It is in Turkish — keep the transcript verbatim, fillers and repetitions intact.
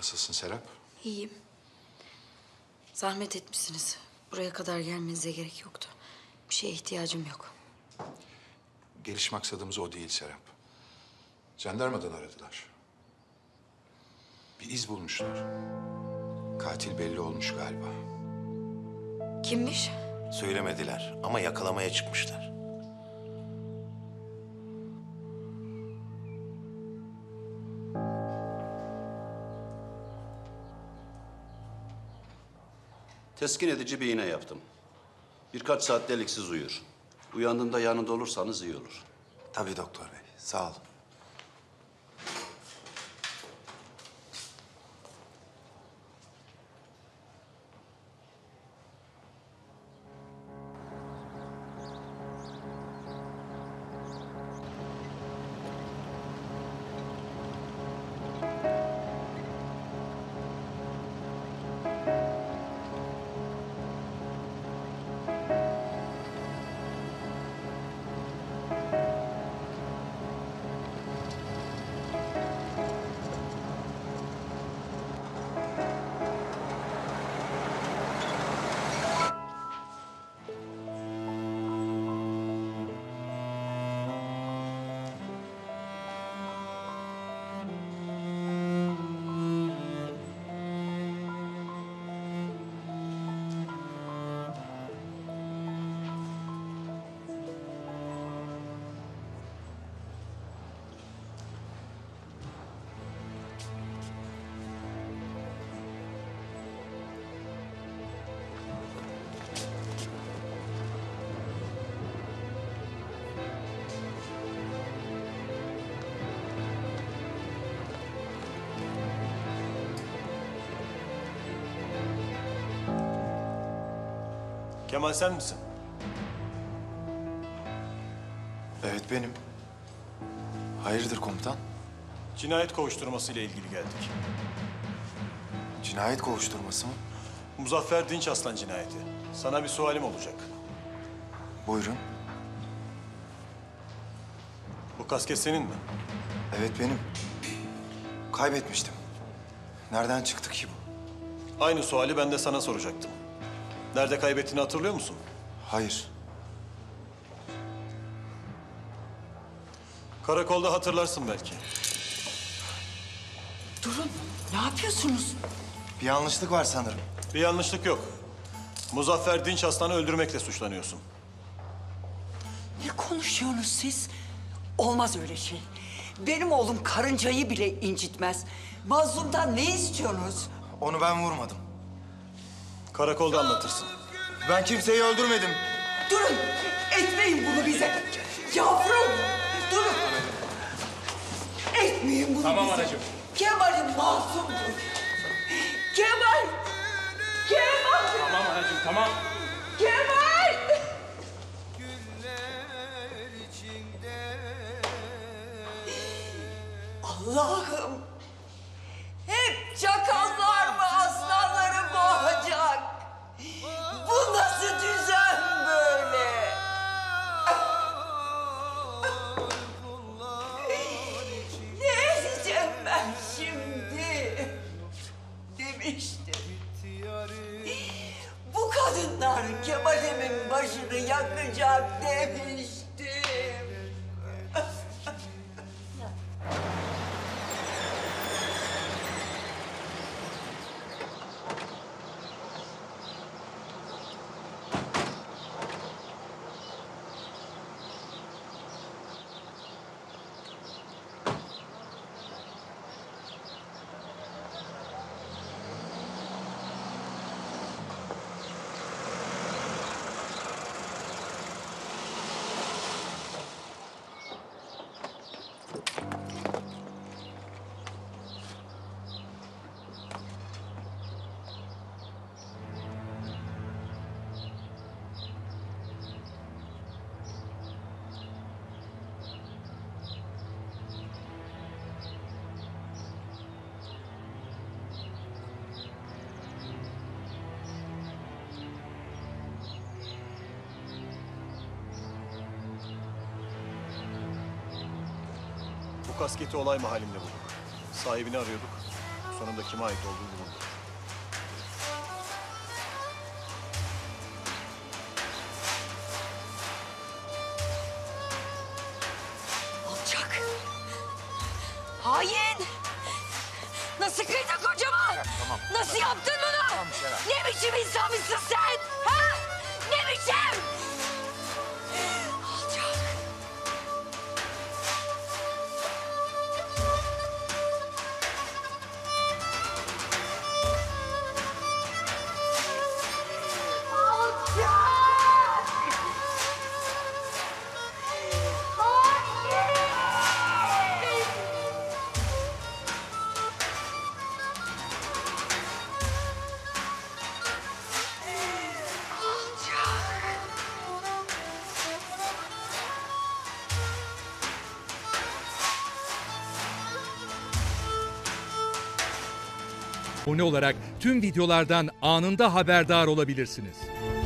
Nasılsın Serap? İyiyim. Zahmet etmişsiniz. Buraya kadar gelmenize gerek yoktu. Bir şeye ihtiyacım yok. Geliş maksadımız o değil Serap. Jandarmadan aradılar. Bir iz bulmuşlar. Katil belli olmuş galiba. Kimmiş? Söylemediler ama yakalamaya çıkmışlar. Teskin edici bir iğne yaptım. Birkaç saat deliksiz uyur. Uyandığında yanında olursanız iyi olur. Tabii doktor bey, sağ olun. Kemal sen misin? Evet benim. Hayırdır komutan? Cinayet kovuşturması ile ilgili geldik. Cinayet kovuşturması mı? Muzaffer Dinçaslan cinayeti. Sana bir sualim olacak. Buyurun. Bu kasket senin mi? Evet benim. Kaybetmiştim. Nereden çıktı ki bu? Aynı suali ben de sana soracaktım. Nerede kaybettiğini hatırlıyor musun? Hayır. Karakolda hatırlarsın belki. Durun. Ne yapıyorsunuz? Bir yanlışlık var sanırım. Bir yanlışlık yok. Muzaffer Dinçaslan'ı öldürmekle suçlanıyorsun. Ne konuşuyorsunuz siz? Olmaz öyle şey. Benim oğlum karıncayı bile incitmez. Mazlumdan ne istiyorsunuz? Onu ben vurmadım. Karakolda anlatırsın. Ben kimseyi öldürmedim. Durun! Etmeyin bunu bize! Yavrum! Durun! Etmeyin bunu Tamam bize! anacığım. Kemal'im masumdur. Kemal! Kemal! Tamam anacığım, tamam. Kemal! Allah'ım! Hep çakallar mı aslanları boğacak? Bu nasıl düzen böyle? Ne edeceğim ben şimdi? Demiştim. Bu kadınlar Kemal'imin başını yakacak demiştim. Bu kasketi olay mahallinde bulduk. Sahibini arıyorduk. sonunda kime ait olduğu bulundu. Alçak. Hain. Nasıl kıydın kocama? tamam. Nasıl yaptın bunu? Tamam, Serap. Ne biçim insanmışsın sen? Ha? Ne biçim? Alçak. Abone olarak tüm videolardan anında haberdar olabilirsiniz.